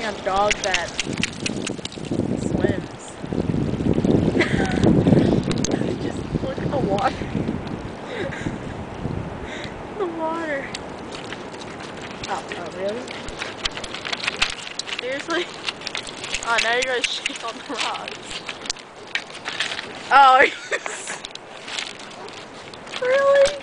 a dog that swims. Just look at the water. The water. Oh, really? Seriously? Oh, now you're gonna shake on the rocks. Oh, really?